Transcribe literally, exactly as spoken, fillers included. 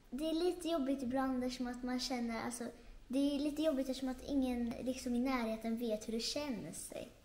det är lite jobbigt ibland eftersom att man känner, alltså, det är lite jobbigt eftersom att ingen liksom i närheten vet hur det känns sig.